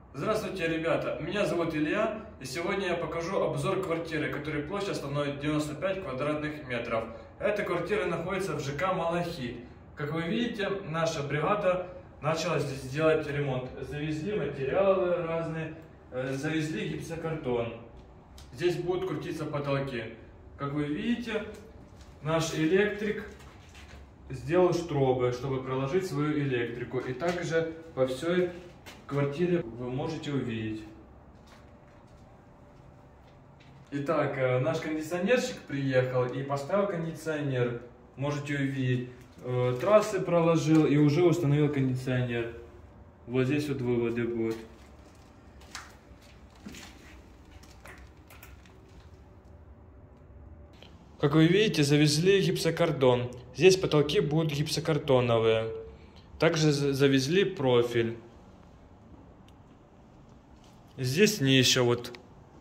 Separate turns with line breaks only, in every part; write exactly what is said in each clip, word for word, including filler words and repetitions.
Здравствуйте, ребята! Меня зовут Илья, и сегодня я покажу обзор квартиры, которой площадь становит девяносто пять квадратных метров. Эта квартира находится в ЖК Малахит. Как вы видите, наша бригада начала здесь делать ремонт. Завезли материалы разные, завезли гипсокартон. Здесь будут крутиться потолки. Как вы видите, наш электрик сделал штробы, чтобы проложить свою электрику. И также по всей квартире вы можете увидеть. Итак, наш кондиционерщик приехал и поставил кондиционер. Можете увидеть. Трассы проложил и уже установил кондиционер. Вот здесь вот выводы будут. Как вы видите, завезли гипсокартон. Здесь потолки будут гипсокартоновые. Также завезли профиль. Здесь ниша вот.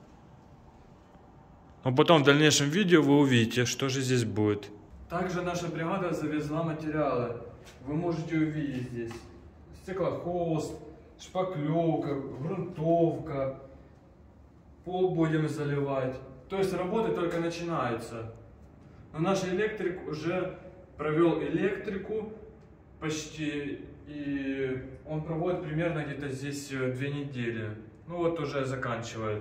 Но потом в дальнейшем видео вы увидите, что же здесь будет. Также наша бригада завезла материалы. Вы можете увидеть здесь стеклохолст, шпаклевка, грунтовка. Пол будем заливать. То есть работы только начинаются. Но наш электрик уже провел электрику почти. И он проводит примерно где-то здесь две недели. Ну вот уже заканчивает.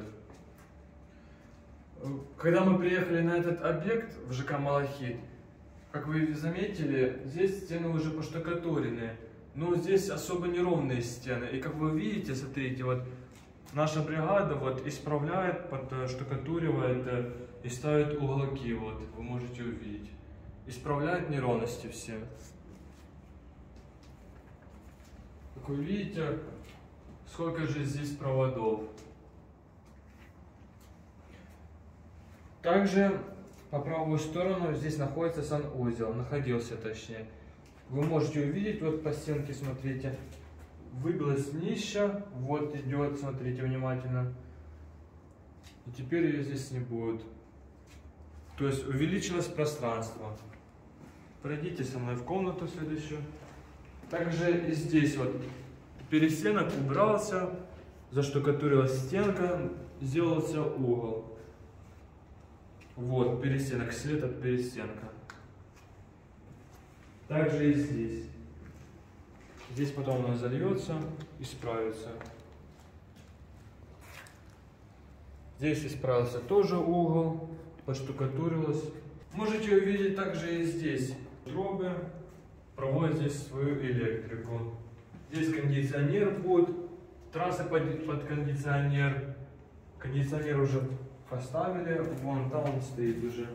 Когда мы приехали на этот объект в ЖК Малахит, как вы заметили, здесь стены уже поштукатурены. Но здесь особо неровные стены. И как вы видите, смотрите, вот наша бригада вот исправляет, подштукатуривает и ставит уголки. Вот вы можете увидеть. Исправляет неровности все. Как вы видите, сколько же здесь проводов. Также по правую сторону здесь находится санузел, находился точнее. Вы можете увидеть, вот по стенке, смотрите, выбилась нища, вот идет, смотрите внимательно. И теперь ее здесь не будет. То есть увеличилось пространство. Пройдите со мной в комнату следующую. Также и здесь вот перестенок убрался, заштукатурилась стенка, сделался угол. Вот перестенок, след от перестенка. Также и здесь. Здесь потом оно зальется, исправится. Здесь исправился тоже угол, поштукатурилось. Можете увидеть также и здесь трубы проводят здесь свою электрику. Здесь кондиционер будет, трассы под, под кондиционер. Кондиционер уже поставили, вон там он стоит уже.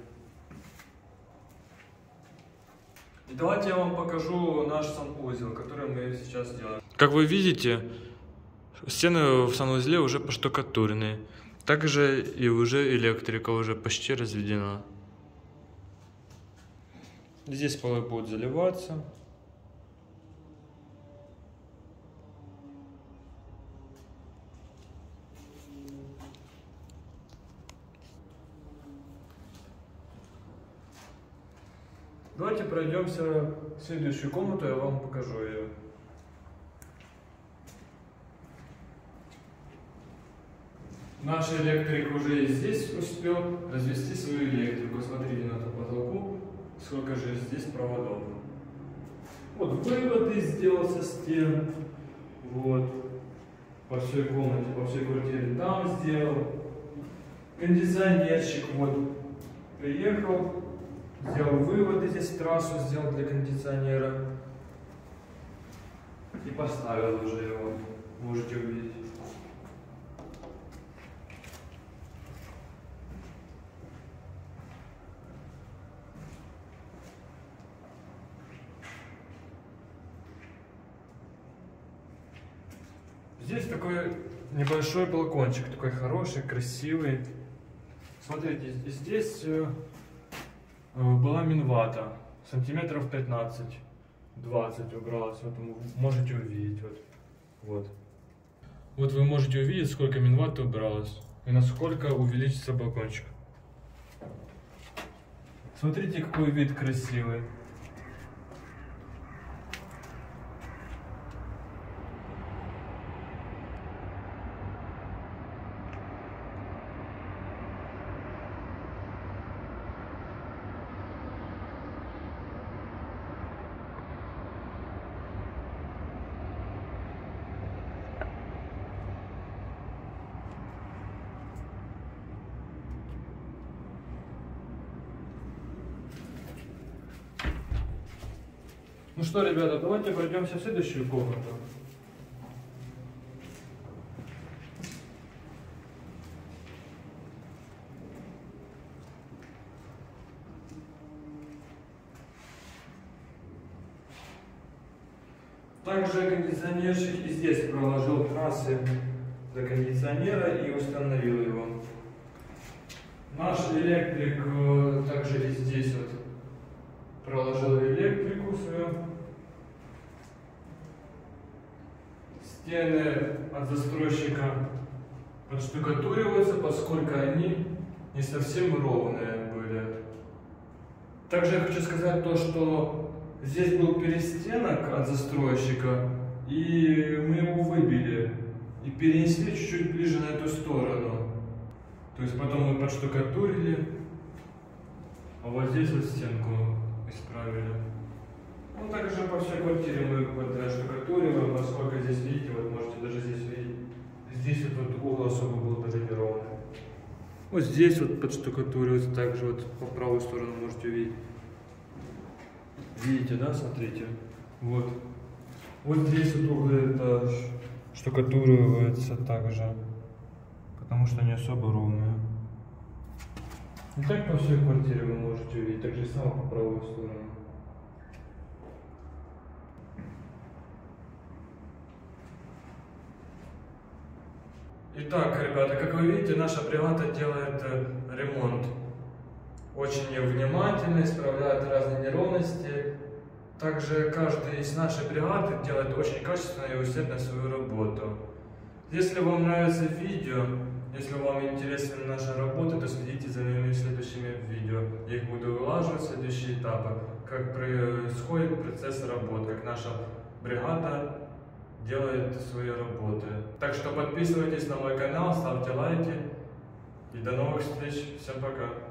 И давайте я вам покажу наш санузел, который мы сейчас делаем. Как вы видите, стены в санузле уже поштукатурены. Также и уже электрика уже почти разведена. Здесь полы будут заливаться. Давайте пройдемся в следующую комнату, я вам покажу ее. Наш электрик уже и здесь успел развести свою электрику. Смотрите на потолку, сколько же здесь проводов. Вот выводы сделал со стен. Вот. По всей комнате, по всей квартире. Там сделал. Кондиционерщик вот приехал. Сделал выводы здесь, трассу сделал для кондиционера. И поставил уже его. Можете увидеть. Здесь такой небольшой балкончик, такой хороший, красивый. Смотрите, здесь была минвата, сантиметров пятнадцать-двадцать убралась, вот можете увидеть. Вот. Вот. Вот вы можете увидеть, сколько минваты убралось и насколько увеличится балкончик. Смотрите, какой вид красивый. Ну что, ребята, давайте пройдемся в следующую комнату. Также кондиционерщик и здесь проложил трассы до кондиционера и установил его. Наш электрик также и здесь вот проложил электрику свою. Стены от застройщика подштукатуриваются, поскольку они не совсем ровные были. Также я хочу сказать то, что здесь был перестенок от застройщика, и мы его выбили и перенесли чуть-чуть ближе на эту сторону. То есть потом мы подштукатурили, а вот здесь вот стенку исправили. Ну, также по всей квартире мы подштукатуриваем, насколько здесь видите, вот можете даже здесь видеть. Здесь вот, вот угол особо был даже неровный. Вот здесь вот подштукатуривается, также вот по правую сторону можете увидеть. Видите, да, смотрите. Вот. Вот здесь вот углы это штукатуривается также, потому что они особо ровные. И так по всей квартире вы можете увидеть, так же само по правую сторону. Итак, ребята, как вы видите, наша бригада делает ремонт. Очень внимательно, исправляет разные неровности. Также каждый из нашей бригады делает очень качественно и усердно свою работу. Если вам нравится видео, если вам интересна наша работа, то следите за моими следующими видео. Я их буду вылаживать в следующие этапы, как происходит процесс работы, как наша бригада делает свои работы. Так что подписывайтесь на мой канал, ставьте лайки и до новых встреч. Всем пока!